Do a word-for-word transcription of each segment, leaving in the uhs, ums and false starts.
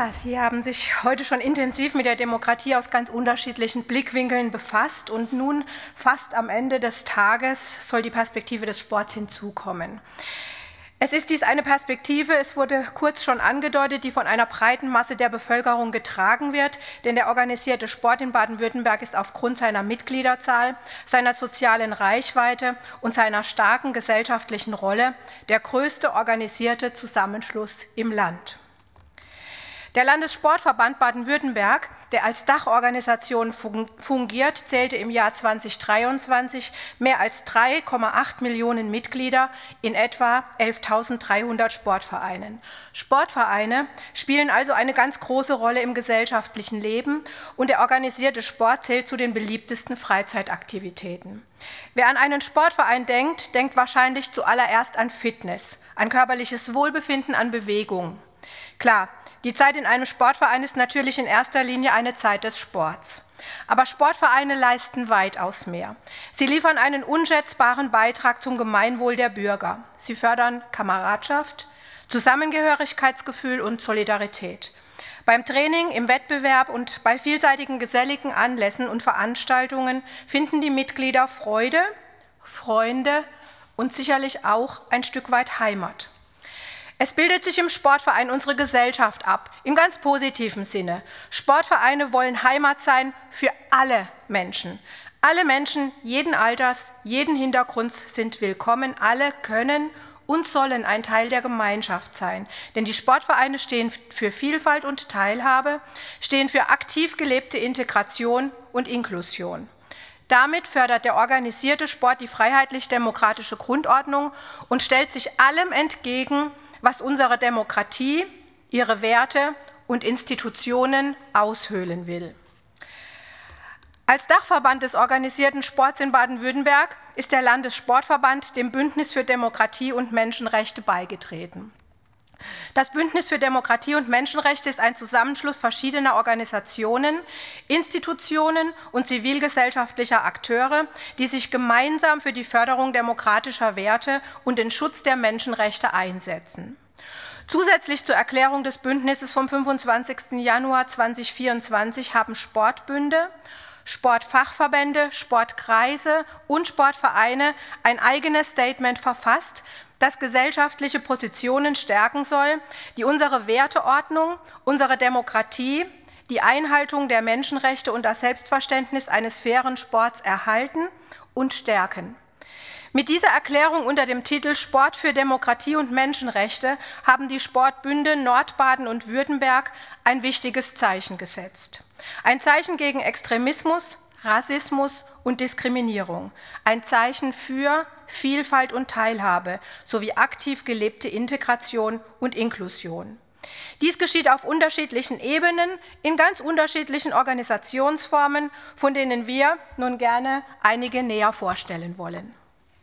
Ja, Sie haben sich heute schon intensiv mit der Demokratie aus ganz unterschiedlichen Blickwinkeln befasst und nun fast am Ende des Tages soll die Perspektive des Sports hinzukommen. Es ist dies eine Perspektive, es wurde kurz schon angedeutet, die von einer breiten Masse der Bevölkerung getragen wird, denn der organisierte Sport in Baden-Württemberg ist aufgrund seiner Mitgliederzahl, seiner sozialen Reichweite und seiner starken gesellschaftlichen Rolle der größte organisierte Zusammenschluss im Land. Der Landessportverband Baden-Württemberg, der als Dachorganisation fungiert, zählte im Jahr zweitausenddreiundzwanzig mehr als drei Komma acht Millionen Mitglieder in etwa elftausenddreihundert Sportvereinen. Sportvereine spielen also eine ganz große Rolle im gesellschaftlichen Leben und der organisierte Sport zählt zu den beliebtesten Freizeitaktivitäten. Wer an einen Sportverein denkt, denkt wahrscheinlich zuallererst an Fitness, an körperliches Wohlbefinden, an Bewegung. Klar, die Zeit in einem Sportverein ist natürlich in erster Linie eine Zeit des Sports. Aber Sportvereine leisten weitaus mehr. Sie liefern einen unschätzbaren Beitrag zum Gemeinwohl der Bürger. Sie fördern Kameradschaft, Zusammengehörigkeitsgefühl und Solidarität. Beim Training, im Wettbewerb und bei vielseitigen geselligen Anlässen und Veranstaltungen finden die Mitglieder Freude, Freunde und sicherlich auch ein Stück weit Heimat. Es bildet sich im Sportverein unsere Gesellschaft ab, im ganz positiven Sinne. Sportvereine wollen Heimat sein für alle Menschen. Alle Menschen jeden Alters, jeden Hintergrunds sind willkommen. Alle können und sollen ein Teil der Gemeinschaft sein. Denn die Sportvereine stehen für Vielfalt und Teilhabe, stehen für aktiv gelebte Integration und Inklusion. Damit fördert der organisierte Sport die freiheitlich-demokratische Grundordnung und stellt sich allem entgegen, was unsere Demokratie, ihre Werte und Institutionen aushöhlen will. Als Dachverband des organisierten Sports in Baden-Württemberg ist der Landessportverband dem Bündnis für Demokratie und Menschenrechte beigetreten. Das Bündnis für Demokratie und Menschenrechte ist ein Zusammenschluss verschiedener Organisationen, Institutionen und zivilgesellschaftlicher Akteure, die sich gemeinsam für die Förderung demokratischer Werte und den Schutz der Menschenrechte einsetzen. Zusätzlich zur Erklärung des Bündnisses vom fünfundzwanzigsten Januar zweitausendvierundzwanzig haben Sportbünde, Sportfachverbände, Sportkreise und Sportvereine ein eigenes Statement verfasst, das gesellschaftliche Positionen stärken soll, die unsere Werteordnung, unsere Demokratie, die Einhaltung der Menschenrechte und das Selbstverständnis eines fairen Sports erhalten und stärken. Mit dieser Erklärung unter dem Titel Sport für Demokratie und Menschenrechte haben die Sportbünde Nordbaden und Württemberg ein wichtiges Zeichen gesetzt. Ein Zeichen gegen Extremismus, Rassismus und Diskriminierung. Ein Zeichen für Vielfalt und Teilhabe sowie aktiv gelebte Integration und Inklusion. Dies geschieht auf unterschiedlichen Ebenen, in ganz unterschiedlichen Organisationsformen, von denen wir nun gerne einige näher vorstellen wollen.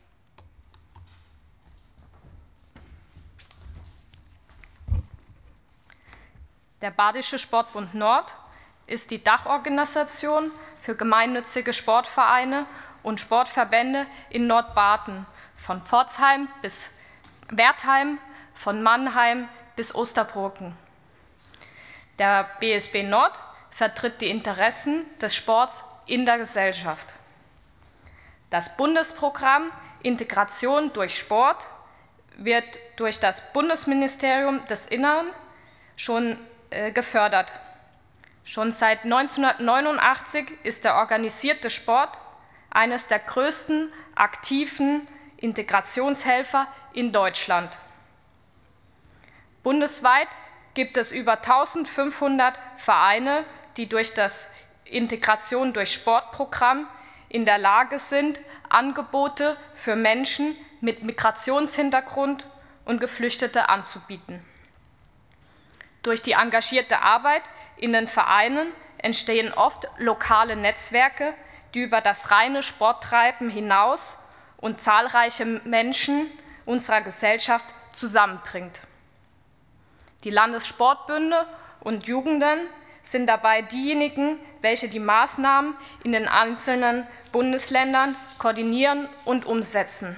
Der Badische Sportbund Nord ist die Dachorganisation für gemeinnützige Sportvereine und Sportverbände in Nordbaden, von Pforzheim bis Wertheim, von Mannheim bis Osterbrücken. Der B S B Nord vertritt die Interessen des Sports in der Gesellschaft. Das Bundesprogramm Integration durch Sport wird durch das Bundesministerium des Innern schon äh, gefördert. Schon seit neunzehnhundertneunundachtzig ist der organisierte Sport eines der größten aktiven Integrationshelfer in Deutschland. Bundesweit gibt es über eintausendfünfhundert Vereine, die durch das Integration durch Sportprogramm in der Lage sind, Angebote für Menschen mit Migrationshintergrund und Geflüchtete anzubieten. Durch die engagierte Arbeit in den Vereinen entstehen oft lokale Netzwerke, die über das reine Sporttreiben hinaus und zahlreiche Menschen unserer Gesellschaft zusammenbringt. Die Landessportbünde und Jugenden sind dabei diejenigen, welche die Maßnahmen in den einzelnen Bundesländern koordinieren und umsetzen.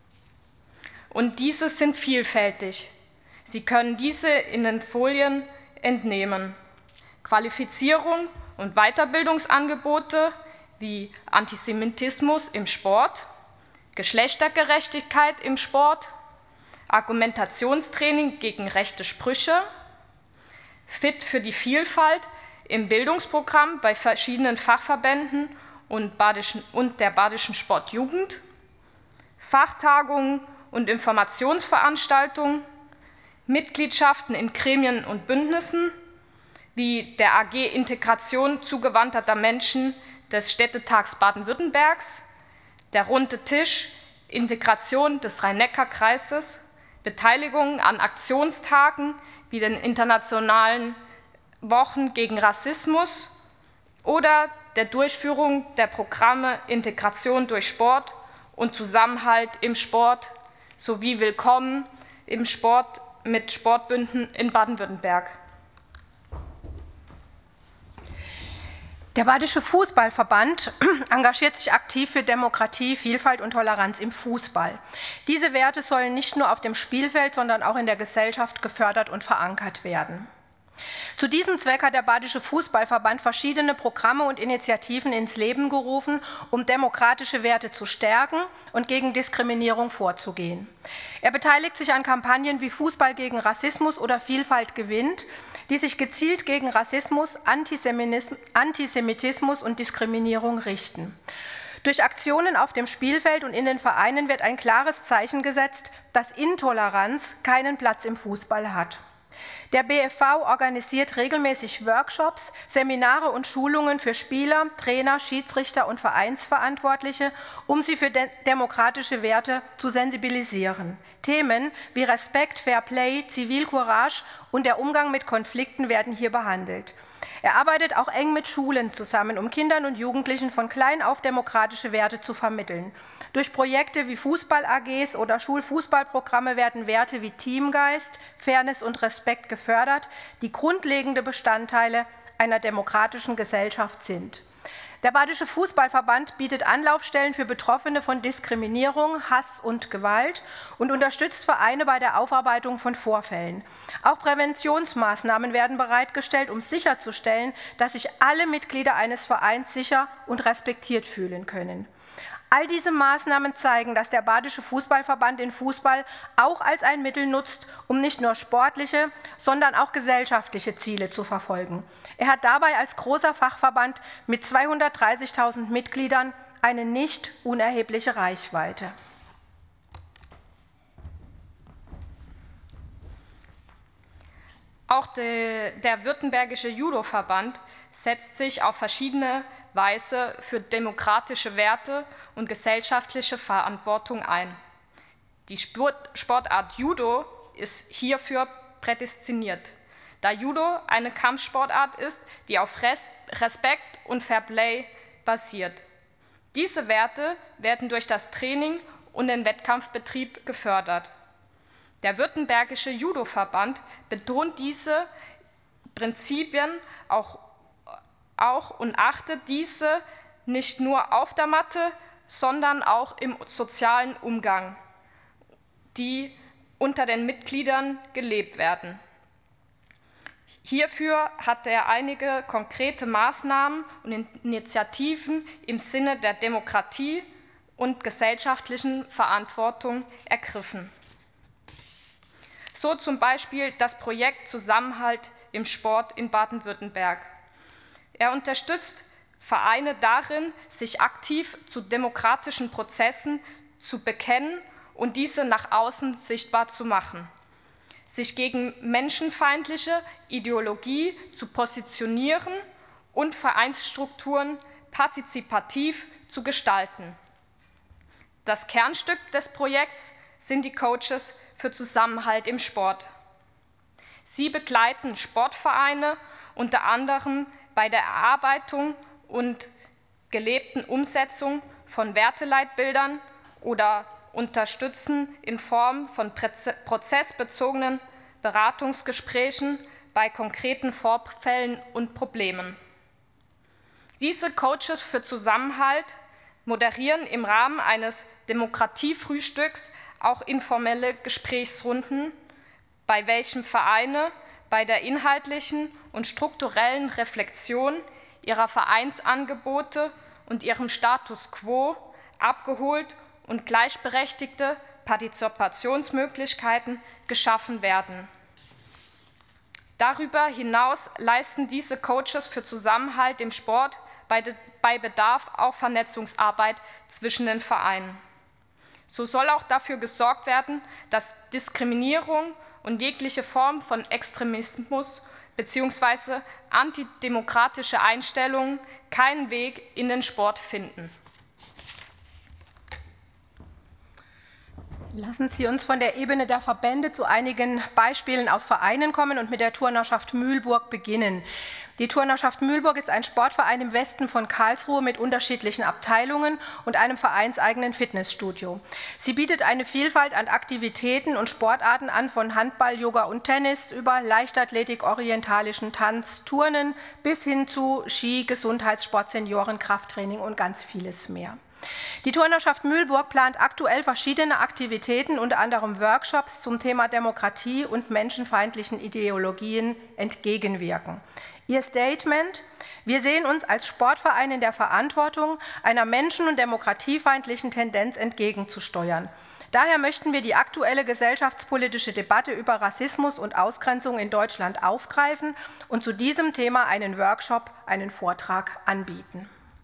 Und diese sind vielfältig. Sie können diese in den Folien entnehmen. Qualifizierung und Weiterbildungsangebote wie Antisemitismus im Sport, Geschlechtergerechtigkeit im Sport, Argumentationstraining gegen rechte Sprüche, Fit für die Vielfalt im Bildungsprogramm bei verschiedenen Fachverbänden und, Badischen, und der Badischen Sportjugend, Fachtagungen und Informationsveranstaltungen, Mitgliedschaften in Gremien und Bündnissen, wie der A G Integration zugewanderter Menschen des Städtetags Baden-Württembergs, der Runde Tisch Integration des Rhein-Neckar-Kreises, Beteiligung an Aktionstagen wie den Internationalen Wochen gegen Rassismus oder der Durchführung der Programme Integration durch Sport und Zusammenhalt im Sport sowie Willkommen im Sport mit Sportbünden in Baden-Württemberg. Der Badische Fußballverband engagiert sich aktiv für Demokratie, Vielfalt und Toleranz im Fußball. Diese Werte sollen nicht nur auf dem Spielfeld, sondern auch in der Gesellschaft gefördert und verankert werden. Zu diesem Zweck hat der Badische Fußballverband verschiedene Programme und Initiativen ins Leben gerufen, um demokratische Werte zu stärken und gegen Diskriminierung vorzugehen. Er beteiligt sich an Kampagnen wie Fußball gegen Rassismus oder Vielfalt gewinnt, die sich gezielt gegen Rassismus, Antisemitismus und Diskriminierung richten. Durch Aktionen auf dem Spielfeld und in den Vereinen wird ein klares Zeichen gesetzt, dass Intoleranz keinen Platz im Fußball hat. Der B F V organisiert regelmäßig Workshops, Seminare und Schulungen für Spieler, Trainer, Schiedsrichter und Vereinsverantwortliche, um sie für de- demokratische Werte zu sensibilisieren. Themen wie Respekt, Fair Play, Zivilcourage und der Umgang mit Konflikten werden hier behandelt. Er arbeitet auch eng mit Schulen zusammen, um Kindern und Jugendlichen von klein auf demokratische Werte zu vermitteln. Durch Projekte wie Fußball-A Gs oder Schulfußballprogramme werden Werte wie Teamgeist, Fairness und Respekt gefördert, die grundlegende Bestandteile einer demokratischen Gesellschaft sind. Der Badische Fußballverband bietet Anlaufstellen für Betroffene von Diskriminierung, Hass und Gewalt und unterstützt Vereine bei der Aufarbeitung von Vorfällen. Auch Präventionsmaßnahmen werden bereitgestellt, um sicherzustellen, dass sich alle Mitglieder eines Vereins sicher und respektiert fühlen können. All diese Maßnahmen zeigen, dass der Badische Fußballverband den Fußball auch als ein Mittel nutzt, um nicht nur sportliche, sondern auch gesellschaftliche Ziele zu verfolgen. Er hat dabei als großer Fachverband mit zweihundertdreißigtausend Mitgliedern eine nicht unerhebliche Reichweite. Auch de, der Württembergische Judoverband setzt sich auf verschiedene Weise für demokratische Werte und gesellschaftliche Verantwortung ein. Die Sport, Sportart Judo ist hierfür prädestiniert, da Judo eine Kampfsportart ist, die auf Res, Respekt und Fairplay basiert. Diese Werte werden durch das Training und den Wettkampfbetrieb gefördert. Der Württembergische Judoverband betont diese Prinzipien auch, auch und achtet diese nicht nur auf der Matte, sondern auch im sozialen Umgang, die unter den Mitgliedern gelebt werden. Hierfür hat er einige konkrete Maßnahmen und Initiativen im Sinne der Demokratie und gesellschaftlichen Verantwortung ergriffen. So zum Beispiel das Projekt Zusammenhalt im Sport in Baden-Württemberg. Er unterstützt Vereine darin, sich aktiv zu demokratischen Prozessen zu bekennen und diese nach außen sichtbar zu machen, sich gegen menschenfeindliche Ideologie zu positionieren und Vereinsstrukturen partizipativ zu gestalten. Das Kernstück des Projekts sind die Coaches für Zusammenhalt im Sport. Sie begleiten Sportvereine unter anderem bei der Erarbeitung und gelebten Umsetzung von Werteleitbildern oder unterstützen in Form von prozessbezogenen Beratungsgesprächen bei konkreten Vorfällen und Problemen. Diese Coaches für Zusammenhalt moderieren im Rahmen eines Demokratiefrühstücks auch informelle Gesprächsrunden, bei welchen Vereine bei der inhaltlichen und strukturellen Reflexion ihrer Vereinsangebote und ihrem Status quo abgeholt und gleichberechtigte Partizipationsmöglichkeiten geschaffen werden. Darüber hinaus leisten diese Coaches für Zusammenhalt im Sport bei Bedarf auch Vernetzungsarbeit zwischen den Vereinen. So soll auch dafür gesorgt werden, dass Diskriminierung und jegliche Form von Extremismus bzw. antidemokratische Einstellungen keinen Weg in den Sport finden. Lassen Sie uns von der Ebene der Verbände zu einigen Beispielen aus Vereinen kommen und mit der Turnerschaft Mühlburg beginnen. Die Turnerschaft Mühlburg ist ein Sportverein im Westen von Karlsruhe mit unterschiedlichen Abteilungen und einem vereinseigenen Fitnessstudio. Sie bietet eine Vielfalt an Aktivitäten und Sportarten an, von Handball, Yoga und Tennis über Leichtathletik, orientalischen Tanz, Turnen bis hin zu Ski, Gesundheitssport, Senioren, Krafttraining und ganz vieles mehr. Die Turnerschaft Mühlburg plant aktuell verschiedene Aktivitäten, unter anderem Workshops zum Thema Demokratie und menschenfeindlichen Ideologien entgegenwirken. Ihr Statement: Wir sehen uns als Sportverein in der Verantwortung, einer menschen- und demokratiefeindlichen Tendenz entgegenzusteuern. Daher möchten wir die aktuelle gesellschaftspolitische Debatte über Rassismus und Ausgrenzung in Deutschland aufgreifen und zu diesem Thema einen Workshop, einen Vortrag anbieten.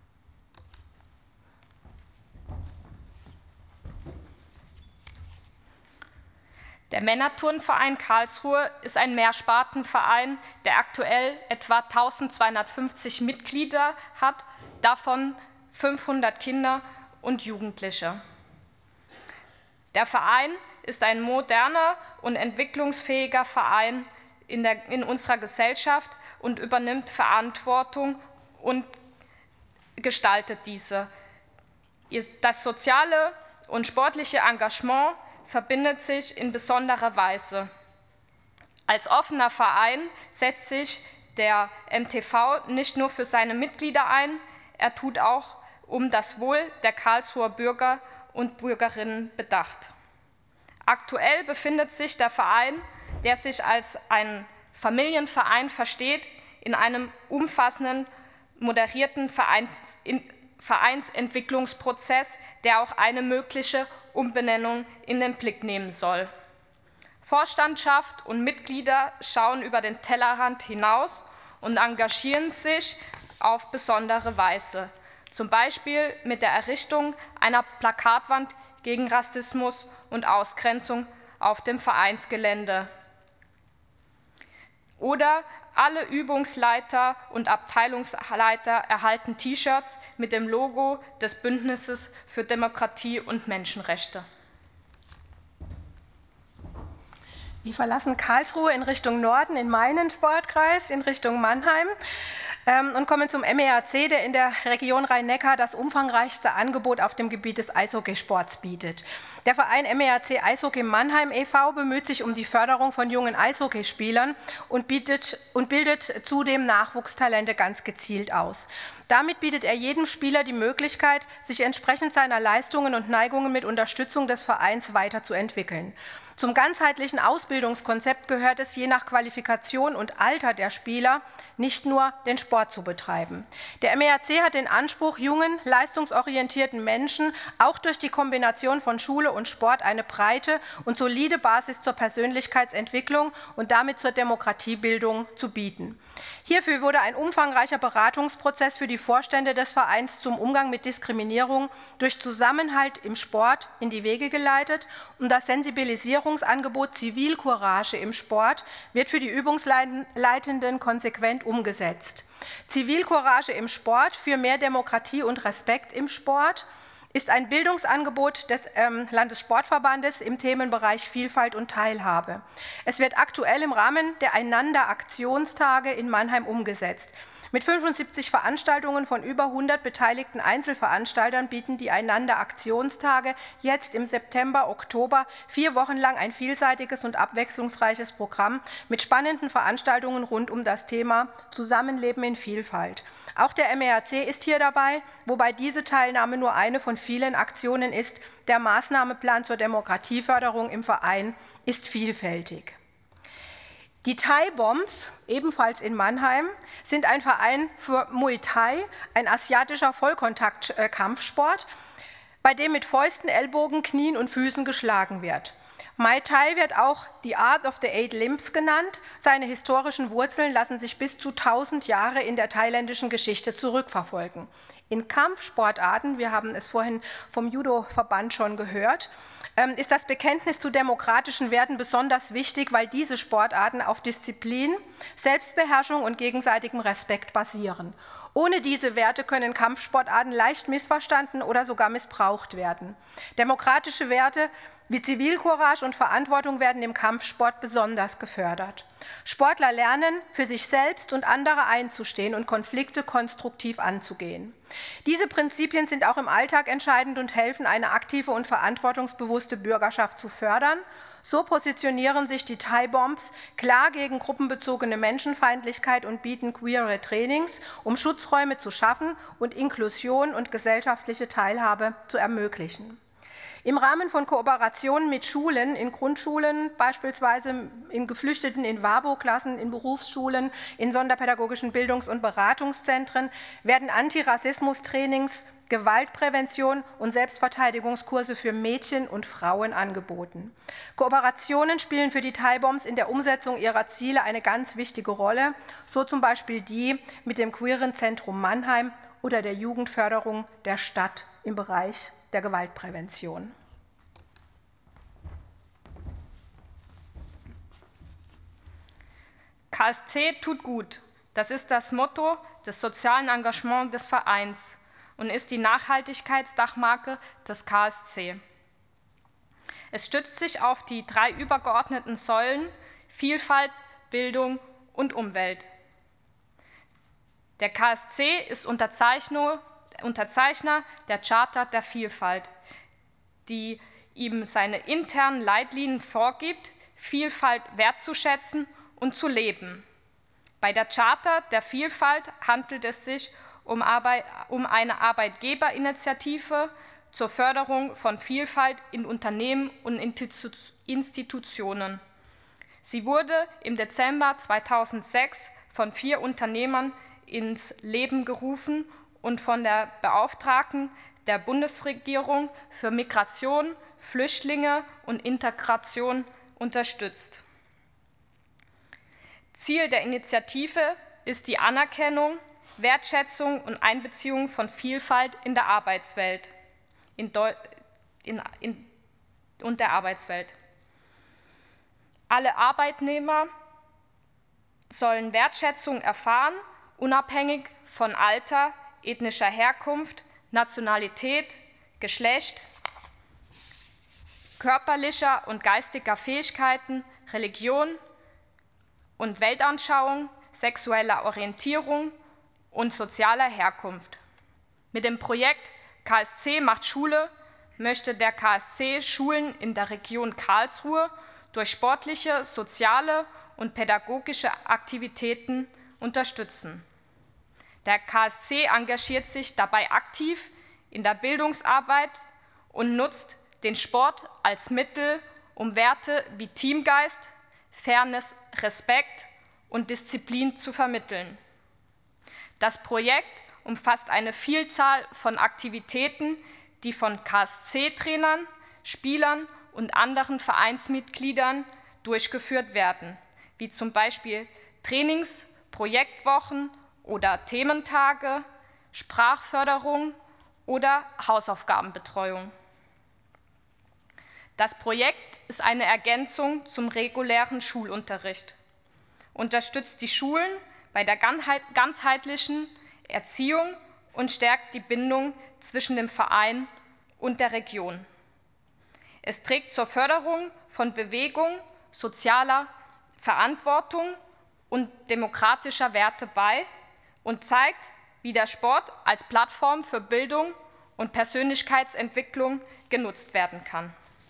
Der Männerturnverein Karlsruhe ist ein Mehrspartenverein, der aktuell etwa eintausendzweihundertfünfzig Mitglieder hat, davon fünfhundert Kinder und Jugendliche. Der Verein ist ein moderner und entwicklungsfähiger Verein in, der, in unserer Gesellschaft und übernimmt Verantwortung und gestaltet diese. Das soziale und sportliche Engagement verbindet sich in besonderer Weise. Als offener Verein setzt sich der M T V nicht nur für seine Mitglieder ein, er tut auch um das Wohl der Karlsruher Bürger und Bürgerinnen bedacht. Aktuell befindet sich der Verein, der sich als ein Familienverein versteht, in einem umfassenden, moderierten Vereins Vereinsentwicklungsprozess, der auch eine mögliche Umbenennung in den Blick nehmen soll. Vorstandschaft und Mitglieder schauen über den Tellerrand hinaus und engagieren sich auf besondere Weise, zum Beispiel mit der Errichtung einer Plakatwand gegen Rassismus und Ausgrenzung auf dem Vereinsgelände. Oder alle Übungsleiter und Abteilungsleiter erhalten T-Shirts mit dem Logo des Bündnisses für Demokratie und Menschenrechte. Wir verlassen Karlsruhe in Richtung Norden, in meinen Sportkreis, in Richtung Mannheim ähm, und kommen zum M E A C, der in der Region Rhein-Neckar das umfangreichste Angebot auf dem Gebiet des Eishockeysports bietet. Der Verein M E A C Eishockey Mannheim e V bemüht sich um die Förderung von jungen Eishockeyspielern und, bietet, und bildet zudem Nachwuchstalente ganz gezielt aus. Damit bietet er jedem Spieler die Möglichkeit, sich entsprechend seiner Leistungen und Neigungen mit Unterstützung des Vereins weiterzuentwickeln. Zum ganzheitlichen Ausbildungskonzept gehört es, je nach Qualifikation und Alter der Spieler nicht nur den Sport zu betreiben. Der M E A C hat den Anspruch, jungen, leistungsorientierten Menschen auch durch die Kombination von Schule und Sport eine breite und solide Basis zur Persönlichkeitsentwicklung und damit zur Demokratiebildung zu bieten. Hierfür wurde ein umfangreicher Beratungsprozess für die Vorstände des Vereins zum Umgang mit Diskriminierung durch Zusammenhalt im Sport in die Wege geleitet und das Sensibilisierungsangebot Zivilcourage im Sport wird für die Übungsleitenden konsequent umgesetzt. Zivilcourage im Sport für mehr Demokratie und Respekt im Sport ist ein Bildungsangebot des ähm, Landessportverbandes im Themenbereich Vielfalt und Teilhabe. Es wird aktuell im Rahmen der Einander-Aktionstage in Mannheim umgesetzt. Mit fünfundsiebzig Veranstaltungen von über hundert beteiligten Einzelveranstaltern bieten die Einander-Aktionstage jetzt im September, Oktober vier Wochen lang ein vielseitiges und abwechslungsreiches Programm mit spannenden Veranstaltungen rund um das Thema Zusammenleben in Vielfalt. Auch der M E A C ist hier dabei, wobei diese Teilnahme nur eine von vielen Aktionen ist. Der Maßnahmenplan zur Demokratieförderung im Verein ist vielfältig. Die Thai Bombs, ebenfalls in Mannheim, sind ein Verein für Muay Thai, ein asiatischer Vollkontakt-Kampfsport, bei dem mit Fäusten, Ellbogen, Knien und Füßen geschlagen wird. Muay Thai wird auch die Art of the Eight Limbs genannt. Seine historischen Wurzeln lassen sich bis zu tausend Jahre in der thailändischen Geschichte zurückverfolgen. In Kampfsportarten, wir haben es vorhin vom Judo-Verband schon gehört, ist das Bekenntnis zu demokratischen Werten besonders wichtig, weil diese Sportarten auf Disziplin, Selbstbeherrschung und gegenseitigem Respekt basieren. Ohne diese Werte können Kampfsportarten leicht missverstanden oder sogar missbraucht werden. Demokratische Werte wie Zivilcourage und Verantwortung werden im Kampfsport besonders gefördert. Sportler lernen, für sich selbst und andere einzustehen und Konflikte konstruktiv anzugehen. Diese Prinzipien sind auch im Alltag entscheidend und helfen, eine aktive und verantwortungsbewusste Bürgerschaft zu fördern. So positionieren sich die Thai Bombs klar gegen gruppenbezogene Menschenfeindlichkeit und bieten queere Trainings, um Schutzräume zu schaffen und Inklusion und gesellschaftliche Teilhabe zu ermöglichen. Im Rahmen von Kooperationen mit Schulen, in Grundschulen, beispielsweise in Geflüchteten, in WABO-Klassen, in Berufsschulen, in sonderpädagogischen Bildungs- und Beratungszentren werden Antirassismus-Trainings, Gewaltprävention und Selbstverteidigungskurse für Mädchen und Frauen angeboten. Kooperationen spielen für die Thai Bombs in der Umsetzung ihrer Ziele eine ganz wichtige Rolle, so zum Beispiel die mit dem Queeren Zentrum Mannheim oder der Jugendförderung der Stadt im Bereich der Gewaltprävention. K S C tut gut. Das ist das Motto des sozialen Engagements des Vereins und ist die Nachhaltigkeitsdachmarke des K S C. Es stützt sich auf die drei übergeordneten Säulen Vielfalt, Bildung und Umwelt. Der K S C ist Unterzeichner Unterzeichner der Charta der Vielfalt, die ihm seine internen Leitlinien vorgibt, Vielfalt wertzuschätzen und zu leben. Bei der Charta der Vielfalt handelt es sich um, Arbeit, um eine Arbeitgeberinitiative zur Förderung von Vielfalt in Unternehmen und Institutionen. Sie wurde im Dezember zweitausendsechs von vier Unternehmern ins Leben gerufen und von der Beauftragten der Bundesregierung für Migration, Flüchtlinge und Integration unterstützt. Ziel der Initiative ist die Anerkennung, Wertschätzung und Einbeziehung von Vielfalt in der Arbeitswelt in in, in, und der Arbeitswelt. Alle Arbeitnehmer sollen Wertschätzung erfahren, unabhängig von Alter, ethnischer Herkunft, Nationalität, Geschlecht, körperlicher und geistiger Fähigkeiten, Religion und Weltanschauung, sexueller Orientierung und sozialer Herkunft. Mit dem Projekt K S C macht Schule möchte der K S C Schulen in der Region Karlsruhe durch sportliche, soziale und pädagogische Aktivitäten unterstützen. Der K S C engagiert sich dabei aktiv in der Bildungsarbeit und nutzt den Sport als Mittel, um Werte wie Teamgeist, Fairness, Respekt und Disziplin zu vermitteln. Das Projekt umfasst eine Vielzahl von Aktivitäten, die von K S C-Trainern, Spielern und anderen Vereinsmitgliedern durchgeführt werden, wie zum Beispiel Trainings, Projektwochen oder Thementage, Sprachförderung oder Hausaufgabenbetreuung. Das Projekt ist eine Ergänzung zum regulären Schulunterricht, unterstützt die Schulen bei der ganzheitlichen Erziehung und stärkt die Bindung zwischen dem Verein und der Region. Es trägt zur Förderung von Bewegung, sozialer Verantwortung und demokratischer Werte bei und zeigt, wie der Sport als Plattform für Bildung und Persönlichkeitsentwicklung genutzt werden kann.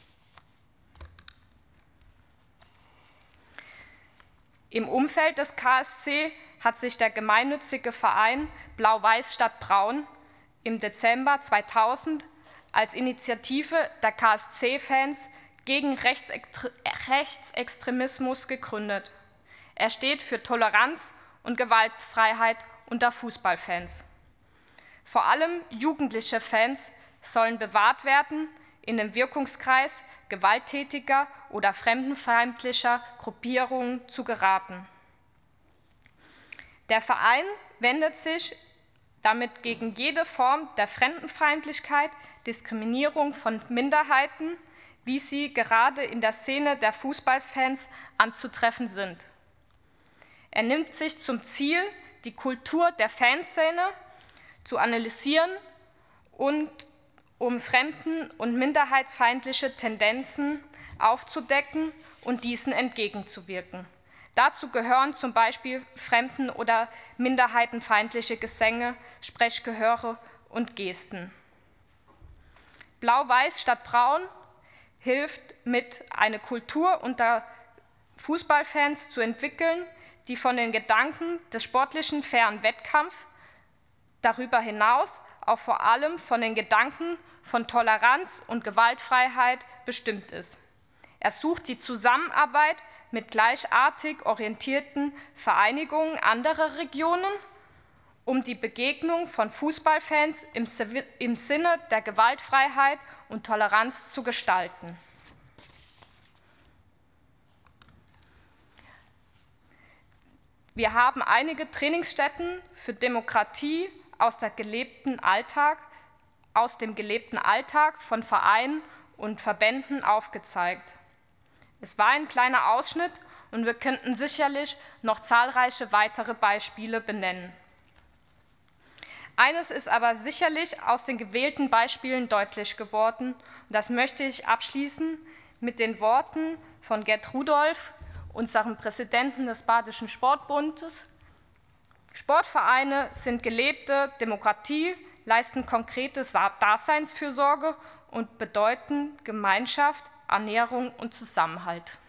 Im Umfeld des K S C hat sich der gemeinnützige Verein Blau-Weiß statt Braun im Dezember zweitausend als Initiative der K S C-Fans gegen Rechtsextremismus gegründet. Er steht für Toleranz und Gewaltfreiheit unter Fußballfans. Vor allem jugendliche Fans sollen bewahrt werden, in den Wirkungskreis gewalttätiger oder fremdenfeindlicher Gruppierungen zu geraten. Der Verein wendet sich damit gegen jede Form der Fremdenfeindlichkeit, Diskriminierung von Minderheiten, wie sie gerade in der Szene der Fußballfans anzutreffen sind. Er nimmt sich zum Ziel, die Kultur der Fanszene zu analysieren und um fremden- und minderheitsfeindliche Tendenzen aufzudecken und diesen entgegenzuwirken. Dazu gehören zum Beispiel fremden- oder minderheitenfeindliche Gesänge, Sprechgehöre und Gesten. Blau-Weiß statt Braun hilft mit, eine Kultur unter Fußballfans zu entwickeln, die von den Gedanken des sportlichen fairen Wettkampfs darüber hinaus auch vor allem von den Gedanken von Toleranz und Gewaltfreiheit bestimmt ist. Er sucht die Zusammenarbeit mit gleichartig orientierten Vereinigungen anderer Regionen, um die Begegnung von Fußballfans im, im Sinne der Gewaltfreiheit und Toleranz zu gestalten. Wir haben einige Trainingsstätten für Demokratie aus, der gelebten Alltag, aus dem gelebten Alltag von Vereinen und Verbänden aufgezeigt. Es war ein kleiner Ausschnitt und wir könnten sicherlich noch zahlreiche weitere Beispiele benennen. Eines ist aber sicherlich aus den gewählten Beispielen deutlich geworden, und das möchte ich abschließen mit den Worten von Gerd Rudolph, unserem Präsidenten des Badischen Sportbundes. Sportvereine sind gelebte Demokratie, leisten konkrete Daseinsfürsorge und bedeuten Gemeinschaft, Annäherung und Zusammenhalt.